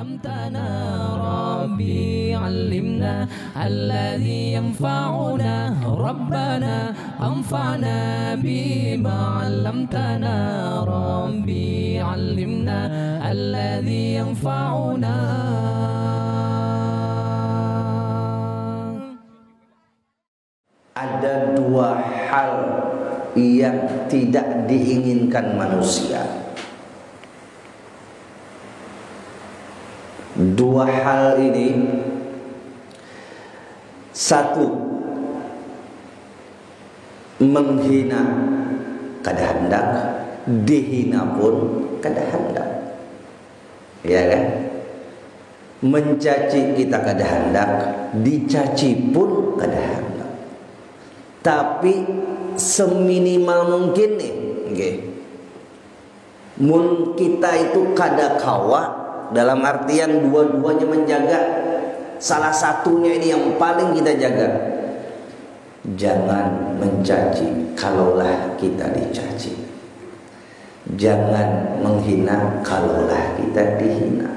علمتنا ربي علمنا الذي ينفعنا ربنا أنفعنا بما علمتنا ربي علمنا الذي ينفعنا. Ada dua hal yang tidak diinginkan manusia. Dua hal ini, satu, menghina kada hendak, dihina pun kada hendak, ya kan? Mencaci kita kada hendak, dicaci pun kada hendak. Tapi seminimal mungkin nih, okay. Mun kita itu kada kawa, dalam artian dua-duanya menjaga, salah satunya ini yang paling kita jaga. Jangan mencaci kalaulah kita dicaci. Jangan menghina kalaulah kita dihina.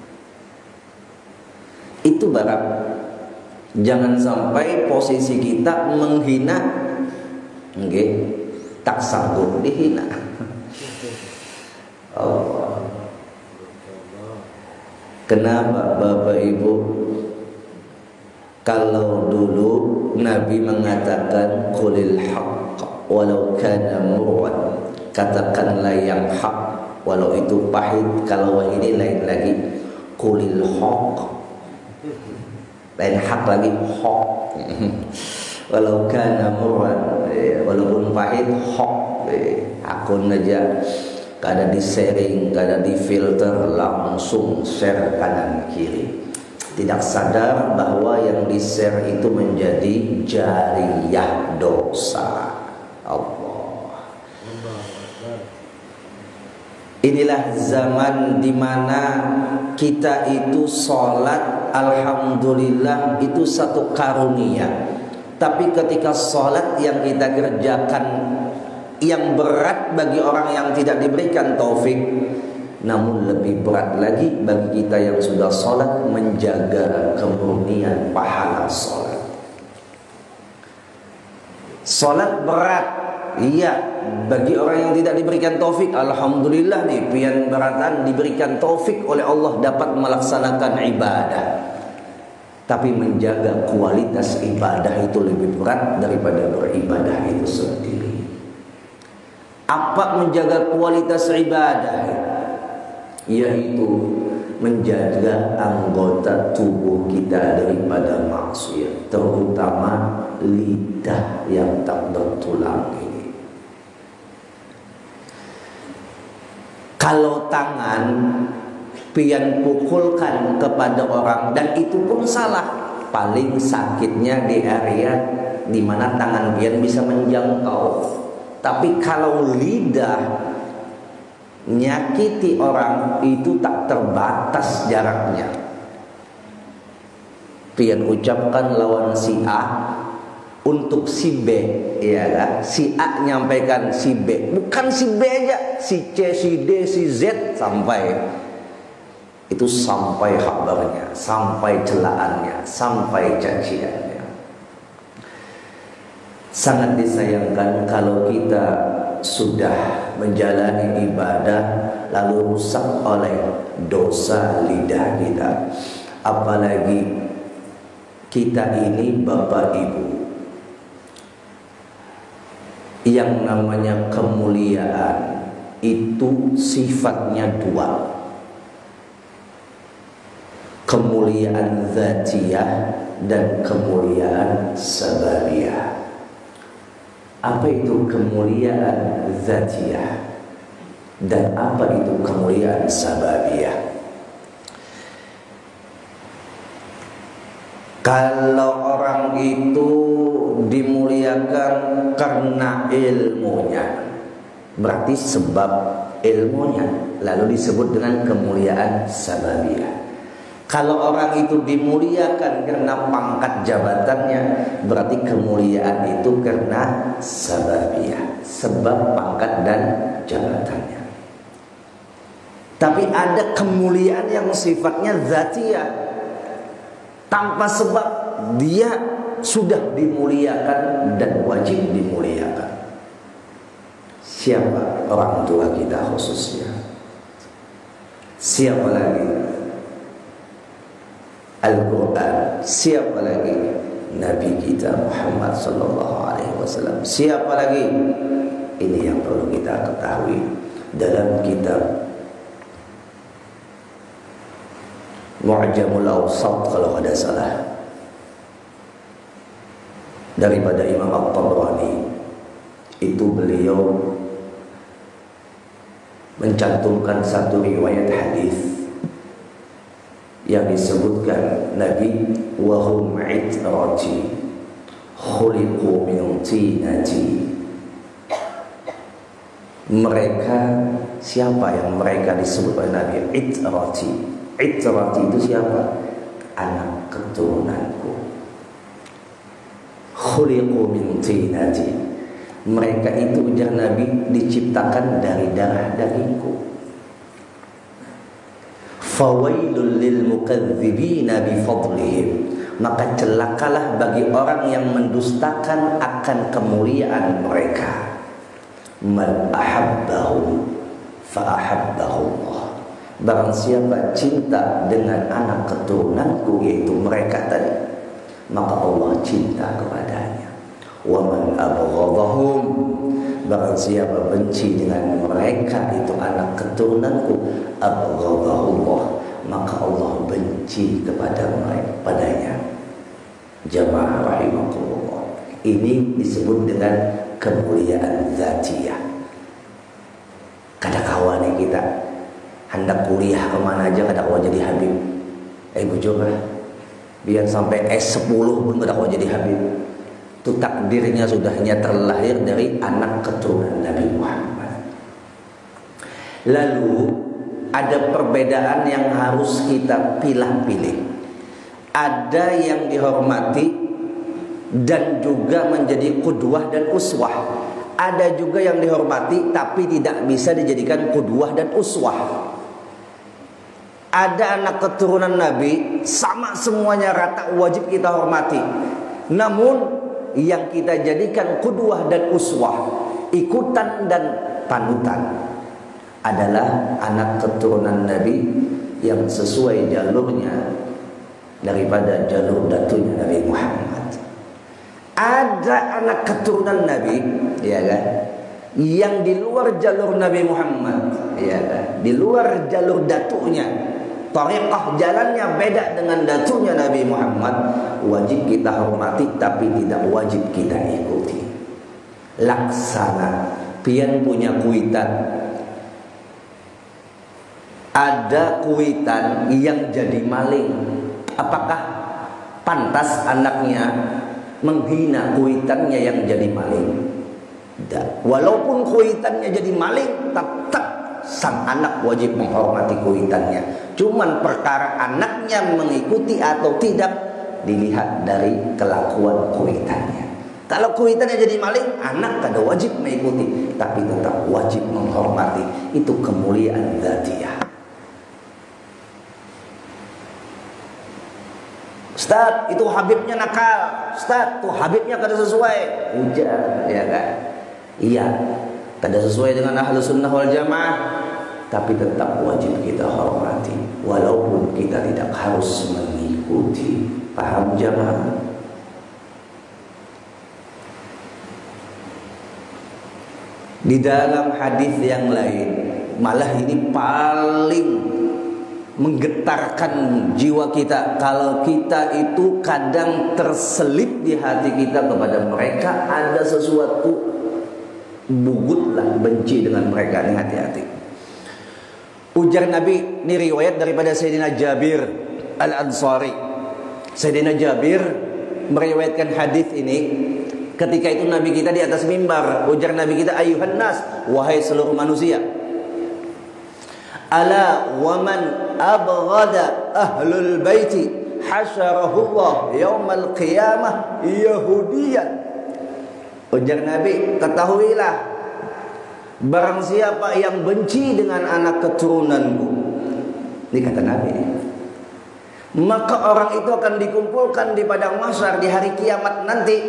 Itu barang. Jangan sampai posisi kita menghina, okay, tak sanggup dihina. Allah. Kenapa Bapak Ibu? Kalau dulu Nabi mengatakan qulil haqq walau kana murran, katakanlah yang hak walau itu pahit. Kalau ini lain lagi, qulil haqq, lain hak lagi, hak. Walau kana murran, walaupun pahit, hak. Akun aja kada di sharing, kada di filter, langsung share kanan kiri. Tidak sadar bahwa yang di share itu menjadi jariyah dosa. Allah. Inilah zaman dimana kita itu sholat, alhamdulillah itu satu karunia. Tapi ketika sholat yang kita kerjakan yang berat bagi orang yang tidak diberikan taufik, namun lebih berat lagi bagi kita yang sudah sholat menjaga kemurnian pahala sholat. Sholat berat, iya, bagi orang yang tidak diberikan taufik. Alhamdulillah nih, pian beratan diberikan taufik oleh Allah dapat melaksanakan ibadah. Tapi menjaga kualitas ibadah itu lebih berat daripada beribadah itu sendiri. Apa menjaga kualitas ibadah? Yaitu menjaga anggota tubuh kita daripada maksiat, terutama lidah yang tak bertulang ini. Kalau tangan pian pukulkan kepada orang dan itu pun salah, paling sakitnya di area di mana tangan pian bisa menjangkau. Tapi kalau lidah nyakiti orang itu tak terbatas jaraknya. Pian ucapkan lawan si A untuk si B, ya kan? Si A nyampaikan si B, bukan si B aja, si C, si D, si Z sampai. Itu sampai kabarnya, sampai celaannya, sampai caciannya. Sangat disayangkan kalau kita sudah menjalani ibadah lalu rusak oleh dosa lidah kita. Apalagi kita ini Bapak Ibu, yang namanya kemuliaan itu sifatnya dua. Kemuliaan dzatiyah dan kemuliaan sababiyah. Apa itu kemuliaan dzatiyah dan apa itu kemuliaan sababiyah? Kalau orang itu dimuliakan karena ilmunya, berarti sebab ilmunya, lalu disebut dengan kemuliaan sababiyah. Kalau orang itu dimuliakan karena pangkat jabatannya, berarti kemuliaan itu karena sababiyah, sebab pangkat dan jabatannya. Tapi ada kemuliaan yang sifatnya dzatiyah. Tanpa sebab dia sudah dimuliakan dan wajib dimuliakan. Siapa? Orang tua kita khususnya. Siapa lagi? Al-Quran. Siapa lagi? Nabi kita Muhammad sallallahu alaihi wasallam. Siapa lagi? Ini yang perlu kita ketahui. Dalam kitab Mu'jamul Awsat kalau ada salah, daripada Imam At-Tabrani, itu beliau mencantumkan satu riwayat hadis yang disebutkan Nabi wahum itrati khuliqu min tinati. Mereka, siapa yang mereka disebut oleh Nabi? Itrati. Itrati itu siapa? Anak keturunanku. Khuliqu min tinati. Mereka itu, ujar Nabi, diciptakan dari darah dagingku. Fawailul lil mukadzibina bi fadlihim. Maka celakalah bagi orang yang mendustakan akan kemuliaan mereka. Man ahabbahum fa ahabbahullah. Barang siapa cinta dengan anak keturunanku, yaitu mereka tadi, maka Allah cinta kepadanya. Wa man abghadahum, barang siapa benci dengan mereka, itu anak keturunanku, abghadahullah, maka Allah benci kepada mereka, padanya. Jamaah rahimakumullah. Ini disebut dengan kemuliaan dzatiyah. Kada kawan kita hendak kuliah kemana aja kada kawan jadi habib. Bujur biar sampai S10 pun kada kawan jadi habib. Itu takdirnya sudahnya terlahir dari anak keturunan Nabi Muhammad. Lalu ada perbedaan yang harus kita pilih-pilih. Ada yang dihormati dan juga menjadi qudwah dan uswah. Ada juga yang dihormati tapi tidak bisa dijadikan qudwah dan uswah. Ada anak keturunan Nabi sama semuanya rata, wajib kita hormati. Namun yang kita jadikan qudwah dan uswah, ikutan dan panutan, adalah anak keturunan Nabi yang sesuai jalurnya daripada jalur datunya Nabi Muhammad. Ada anak keturunan Nabi, ya kan, yang di luar jalur Nabi Muhammad, ya kan, di luar jalur datunya, tariqah jalannya beda dengan datunya Nabi Muhammad. Wajib kita hormati tapi tidak wajib kita ikuti. Laksana pian punya kuitan. Ada kuitan yang jadi maling. Apakah pantas anaknya menghina kuitannya yang jadi maling? Tidak. Walaupun kuitannya jadi maling, tetap sang anak wajib menghormati kuitannya. Cuman perkara anaknya mengikuti atau tidak dilihat dari kelakuan kuitannya. Kalau kuitannya jadi maling, anak kada wajib mengikuti, tapi tetap wajib menghormati. Itu kemuliaan dzatiyah. Ustaz, itu habibnya nakal. Ustaz, tuh habibnya kada sesuai. Ujar, ya kan? Iya, kada sesuai dengan Ahlus Sunnah wal Jamaah, tapi tetap wajib kita hormati, walaupun kita tidak harus mengikuti. Paham jamaah? Di dalam hadis yang lain, malah ini paling menggetarkan jiwa kita. Kalau kita itu kadang terselip di hati kita kepada mereka, ada sesuatu bugutlah, benci dengan mereka, dengan hati-hati. Ujar Nabi, ini riwayat daripada Sayyidina Jabir Al-Ansari. Sayyidina Jabir meriwayatkan hadis ini ketika itu Nabi kita di atas mimbar. Ujar Nabi kita, ayuhan nas, wahai seluruh manusia, ala waman abghada ahlul baiti hasyarahullah yaumal qiyamah yahudiyan. Ujar Nabi, ketahuilah Barang siapa yang benci dengan anak keturunanku, ini kata Nabi, maka orang itu akan dikumpulkan di padang mahsyar di hari kiamat nanti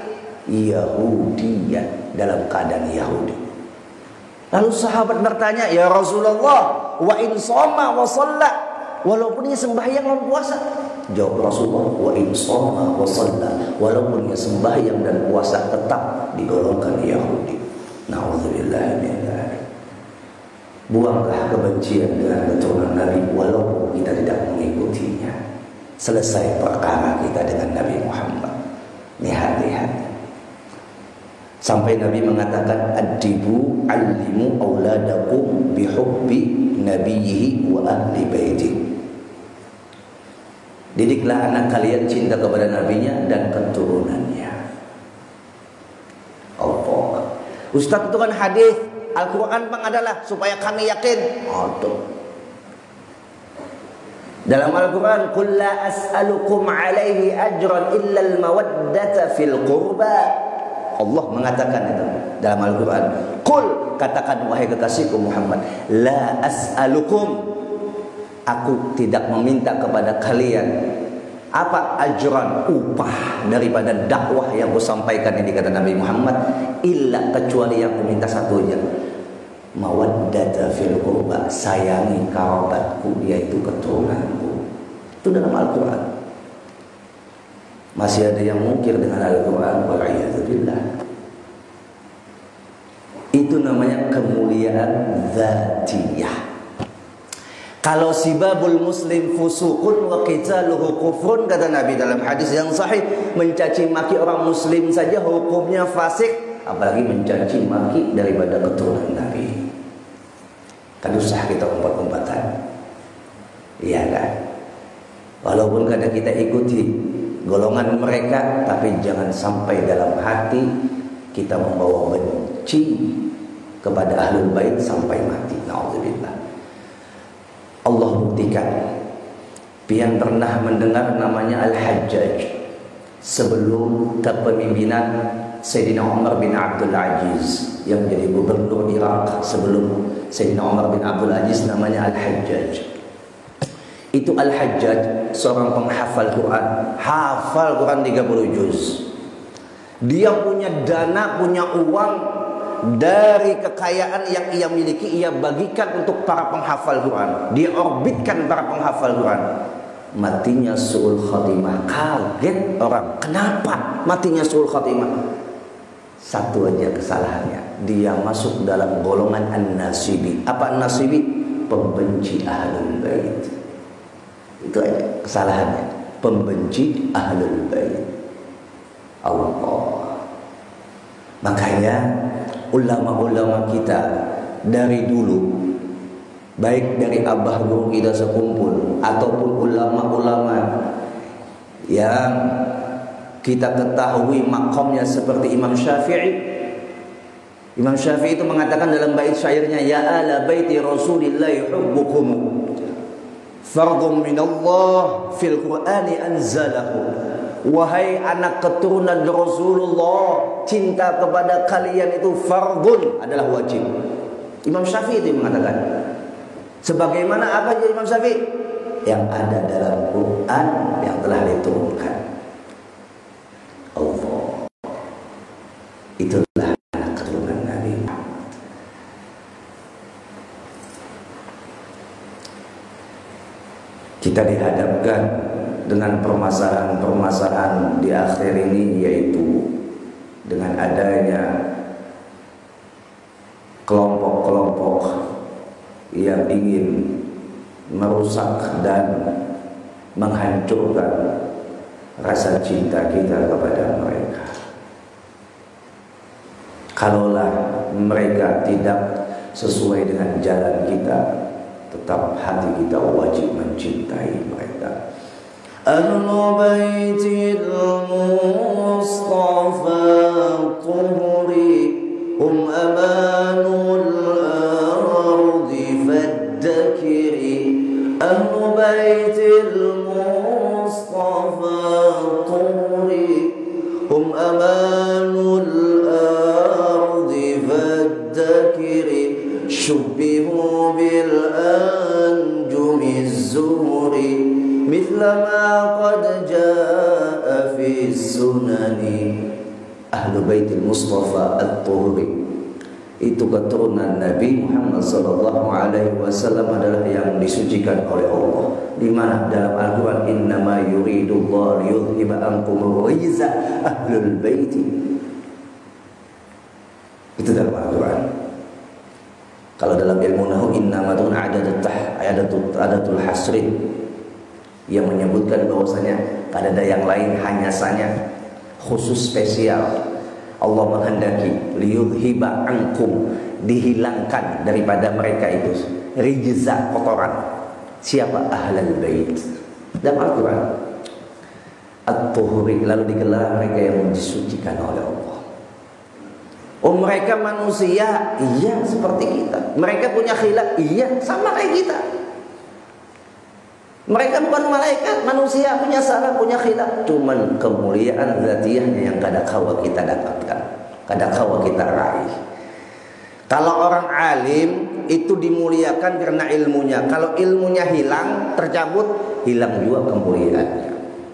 Yahudiyan, dalam keadaan Yahudi. Lalu sahabat bertanya, ya Rasulullah, wa in shoma wa shalla, walaupun dia sembahyang dan puasa. Jawab Rasulullah, wa in shoma wa shalla, walaupun dia sembahyang dan puasa tetap digolongkan Yahudi. Na'udzubillah min dzalik. Buanglah kebencian dengan keturunan Nabi walaupun kita tidak mengikutinya. Selesai perkara kita dengan Nabi Muhammad. Lihat-lihat. Sampai Nabi mengatakan, adibu alimu auladakum bihubbi nabiyhi wa ahli baiti. Didiklah anak kalian cinta kepada nabinya dan keturunannya. Allah. Ustaz, itu kan hadis, Al-Quran bang adalah supaya kami yakin. Dalam Al-Quran, qul la as'alukum alaihi ajran illa al-mawaddata fil qurba. Allah mengatakan itu dalam Al-Quran. Qul, katakan wahai kekasihku Muhammad, la as'alukum, aku tidak meminta kepada kalian apa ajran, upah daripada dakwah yang kusampaikan ini, kata Nabi Muhammad, illa, kecuali yang kuminta satu aja, mawaddata fil qurba, sayangi kerabatku, yaitu keturunanku. Itu dalam Al-Quran. Masih ada yang mungkir dengan Al-Quran, wal'iyadzubillah. Itu namanya kemuliaan dzatiyah. Kalau sibabul muslim fusuqun wa qitaluhu kufrun, kata Nabi dalam hadis yang sahih, mencaci maki orang muslim saja hukumnya fasik, apalagi mencaci maki daripada keturunan Nabi. Kan usah kita umpat-umpatan. Iya kan? Walaupun kadang kita ikuti golongan mereka, tapi jangan sampai dalam hati kita membawa benci kepada ahlul bait sampai mati. Na'udzubillah. Allah buktikan. Pian pernah mendengar namanya Al-Hajjaj sebelum kepemimpinan Sayyidina Umar bin Abdul Aziz yang menjadi gubernur Irak sebelum Sayyidina Umar bin Abdul Aziz, namanya Al-Hajjaj. Itu Al-Hajjaj seorang penghafal Quran, hafal Quran 30 juz. Dia punya dana, punya uang dari kekayaan yang ia miliki, ia bagikan untuk para penghafal Quran. Dia orbitkan para penghafal Quran. Matinya su'ul khatimah. Kaget orang, kenapa matinya su'ul khatimah? Satu aja kesalahannya, dia masuk dalam golongan an-nasibi. Apa an-nasibi? Pembenci ahlul bait. Itu aja kesalahannya, pembenci ahlul bait. Allah. Makanya ulama-ulama kita dari dulu, baik dari abah guru kita sekumpul ataupun ulama-ulama yang kita ketahui makamnya seperti Imam Syafi'i. Imam Syafi'i itu mengatakan dalam bait syairnya, ya ala baiti Rasulillahi hubbukum fardhun minallah fil Qur'ani anzalahu. Wahai anak keturunan Rasulullah, cinta kepada kalian itu fardun, adalah wajib. Imam Syafi'i itu mengatakan. Sebagaimana apa jadi Imam Syafi'i? Yang ada dalam Quran yang telah diturunkan. Allah. Itulah anak keturunan Nabi. Kita dihadapkan dengan permasalahan-permasalahan di akhir ini, yaitu dengan adanya kelompok-kelompok yang ingin merusak dan menghancurkan rasa cinta kita kepada mereka. Kalaulah mereka tidak sesuai dengan jalan kita, tetap hati kita wajib mencintai mereka. Ahlu baitil Mustafa tuhri hum amanul ardi faddakiri. Ahlu baitil Mustafa tuhri hum amanul ardi faddakiri. syubbihu bil anjumi zuhri mithla ma qad jaa fi sunani. Ahlu baitil Mustafa at-Tuhri, itu keturunan Nabi Muhammad sallallahu alaihi wasallam adalah yang disucikan oleh Allah. Di mana dalam Al-Qur'an innama yuridullahu liyudhhiba ankum rijza ahlul baiti. Itu dalam Al-Qur'an. Kalau dalam ilmu nahwu innamatun adatul hasrin yang menyebutkan bahwasanya ada yang lain hanya saja khusus spesial. Allah menghendaki liyudhiba ankum, dihilangkan daripada mereka itu rijza, kotoran. Siapa? Ahlul bait. Dalam Al-Quran At-Tuhri, lalu digelar mereka yang disucikan oleh Allah. Oh, mereka manusia, iya seperti kita. Mereka punya khilaf, iya sama kayak kita. Mereka bukan malaikat, manusia, punya salah, punya khilaf. Cuman kemuliaan zatiyahnya yang kadang-kala kita dapatkan, kadang-kala kita raih. Kalau orang alim itu dimuliakan karena ilmunya. Kalau ilmunya hilang, tercabut, hilang juga kemuliaannya.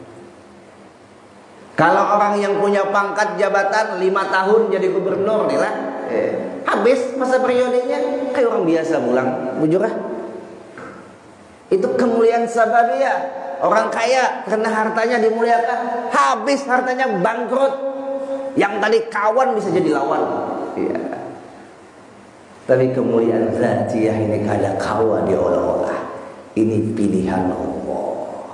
Kalau orang yang punya pangkat jabatan 5 tahun jadi gubernur nih lah, habis masa periodenya kayak orang biasa pulang, bujur ah. Itu kemuliaan sababiyah. Orang kaya karena hartanya dimuliakan, habis hartanya bangkrut. Yang tadi kawan bisa jadi lawan. Ya. Tapi kemuliaan zatiyah ini kada kawa diolah-olah. Ini pilihan Allah.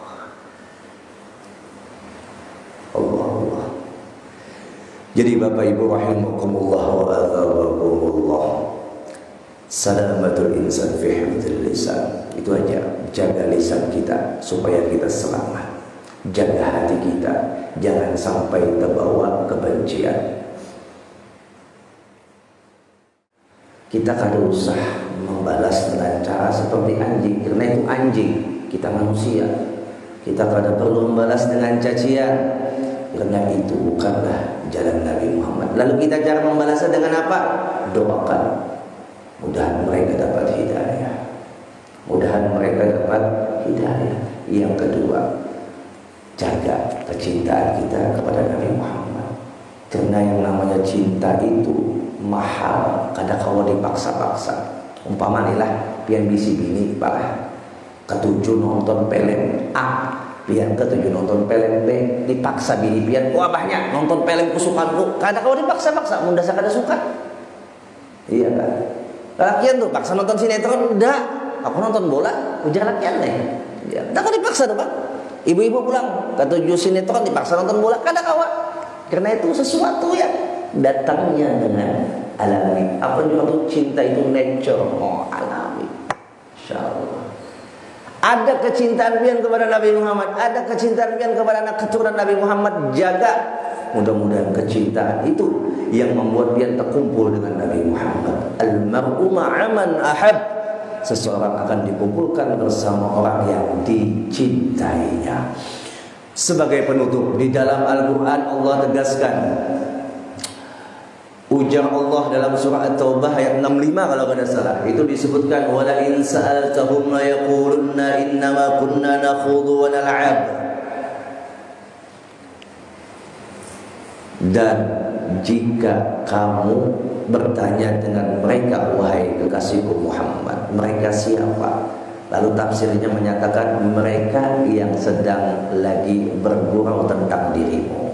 Allah. Jadi Bapak Ibu rahimakumullah wa azabakumullah. Salamatul insan fi hifdzil lisan. Itu aja, jaga lisan kita supaya kita selamat. Jaga hati kita, jangan sampai terbawa kebencian. Kita kada usah membalas dengan cara seperti anjing, karena itu anjing, kita manusia. Kita kada perlu membalas dengan cacian, karena itu bukanlah jalan Nabi Muhammad. Lalu kita cara membalasnya dengan apa? Doakan. Mudahan mereka dapat hidayah. Mudahan mereka dapat hidayah. Yang kedua, jaga kecintaan kita kepada Nabi Muhammad. Karena yang namanya cinta itu mahal, kadang-kadang dipaksa-paksa. Umpamanilah pian bisi bini palah ketujuh nonton film A, pian ketujuh nonton film B, dipaksa bini pian, wah banyak nonton film kesukaanku, kadang-kadang dipaksa-paksa, mudah saya kada suka. Iya kan? Lakian tuh paksa nonton sinetron, enggak, aku nonton bola, ujar lakian deh. Ya, enggak dipaksa tuh Pak. Ibu-ibu pulang, ketujuh sinetron dipaksa nonton bola, kadang-kadang. Karena itu sesuatu yang datangnya dengan alami. Apa juga tuh cinta itu nature, oh alami. Insyaallah. Ada kecintaan pian kepada Nabi Muhammad, ada kecintaan pian kepada anak keturunan Nabi Muhammad, jaga. Mudah-mudahan kecintaan itu yang membuat pian terkumpul dengan Nabi Muhammad. Al-mar'u ma'aman ahab. Seseorang akan dikumpulkan bersama orang yang dicintainya. Sebagai penutup, di dalam Al-Quran Allah tegaskan, ujar Allah dalam surah At-Taubah ayat 65 kalau tidak salah, itu disebutkan wala in sa'altahum la yaqulunna innama kunna nakhudhu wa nal'ab. Dan jika kamu bertanya dengan mereka, wahai kekasihku Muhammad, mereka siapa? Lalu tafsirnya menyatakan mereka yang sedang lagi bergurau tentang dirimu.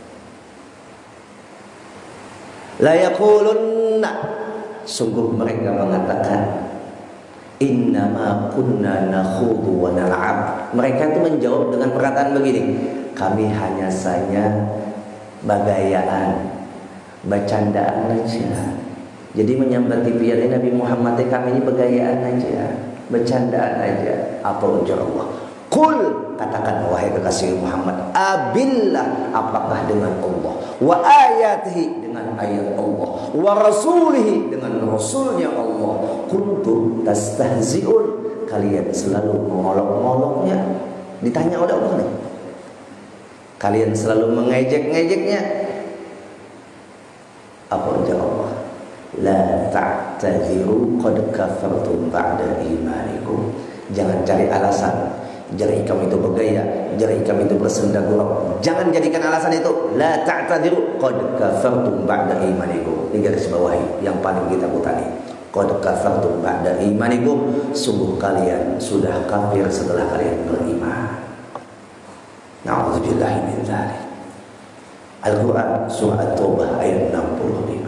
La yaqulunna, sungguh mereka mengatakan innama kunna nakhudhu wa nal'ab. Mereka itu menjawab dengan perkataan begini, kami hanya saja bagayaan, bercandaan aja. Jadi menyambati pian Nabi Muhammad, kami ini bagayaan aja, bercandaan aja. Apa ujar Allah? Qul, katakan wahai kekasih Muhammad, abillah, apakah dengan Allah, wa ayatihi, dengan ayat Allah, wa rasulihi, dengan rasulnya Allah, kuntum tastahzi'un, kalian selalu mengolok-oloknya. Ditanya oleh Allah nih, kalian selalu mengejek-ngejeknya. Apa ujar Allah? La ta'tadiru qad kafartum ba'da imanikum. Jangan cari alasan. Jari kamu itu bergaya, jari kamu itu bersenda gurau. Jangan jadikan alasan itu. La ta'tadiru qad kafartum ba'da imanikum. Ini garis bawahi yang paling kita putani. Qad kafartum ba'da imanikum. Sungguh kalian sudah kafir setelah kalian beriman. Na'udzubillahi min dzalik. Al-Quran surah At-Taubah ayat 65.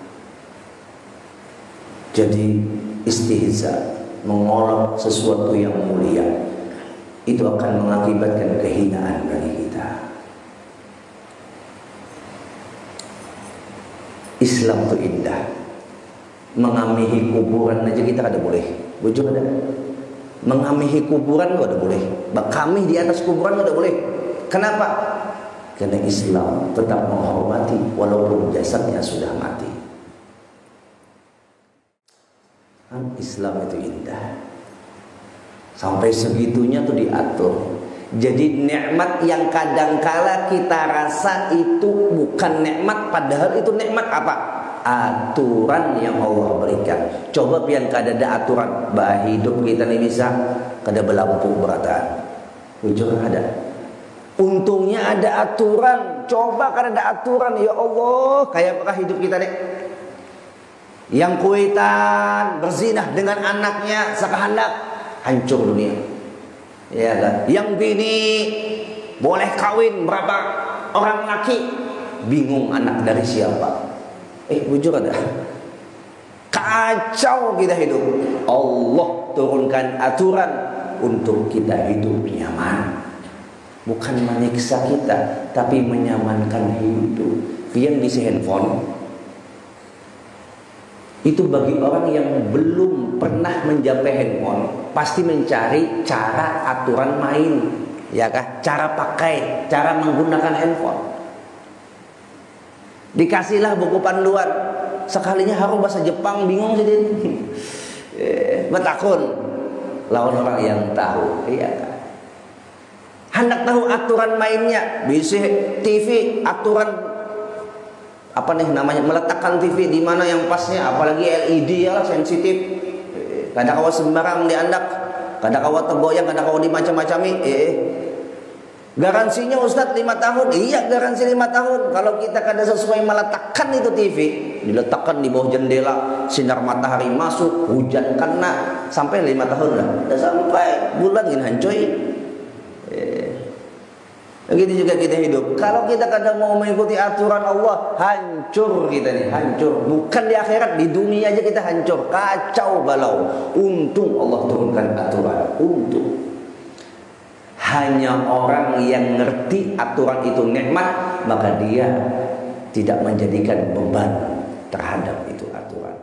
Jadi istihza, mengolok sesuatu yang mulia, itu akan mengakibatkan kehinaan bagi kita. Islam itu indah. Mengamihi kuburan aja kita ada boleh. Bujur ada. Mengamihi kuburan ada boleh. Kami di atas kuburan ada boleh. Kenapa? Karena Islam tetap menghormati walaupun jasadnya sudah mati. Islam itu indah. Sampai segitunya tuh diatur. Jadi nikmat yang kadangkala kita rasa itu bukan nikmat, padahal itu nikmat apa? Aturan yang Allah berikan. Coba pian kada ada aturan, bah hidup kita nih bisa kada belampu berataan. Ujung ada. Untungnya ada aturan. Coba kada ada aturan, ya Allah, kayak apakah hidup kita nih? Yang kuitan berzinah dengan anaknya sekahandak, hancur dunia. Ya kan? Yang bini boleh kawin berapa orang laki, bingung anak dari siapa. Bujur ada. Kacau kita hidup. Allah turunkan aturan untuk kita hidup nyaman. Bukan menyiksa kita, tapi menyamankan hidup. Pian di handphone itu bagi orang yang belum pernah menjapai handphone, pasti mencari cara aturan main, ya kah? Cara pakai, cara menggunakan handphone. Dikasihlah buku panduan, sekalinya harus bahasa Jepang, bingung sih. Betakun lawan orang yang tahu, iya kah? Hendak tahu aturan mainnya, bisa TV aturan apa nih namanya, meletakkan TV di mana yang pasnya, apalagi LED ya lah, sensitif. Kadang kawa sembarang diandak, kadang kawa tergoyang, kadang kawa dimacam-macami. Garansinya Ustadz 5 tahun. Iya, garansi 5 tahun. Kalau kita kada sesuai meletakkan itu TV, diletakkan di bawah jendela, sinar matahari masuk, hujan kena, sampai 5 tahun lah. Udah sampai bulan gini hancoy. Begitu juga kita hidup. Kalau kita kadang mau mengikuti aturan Allah, hancur kita nih, hancur. Bukan di akhirat, di dunia aja kita hancur, kacau balau. Untung Allah turunkan aturan. Untung. Hanya orang yang ngerti aturan itu nikmat, maka dia tidak menjadikan beban terhadap itu aturan.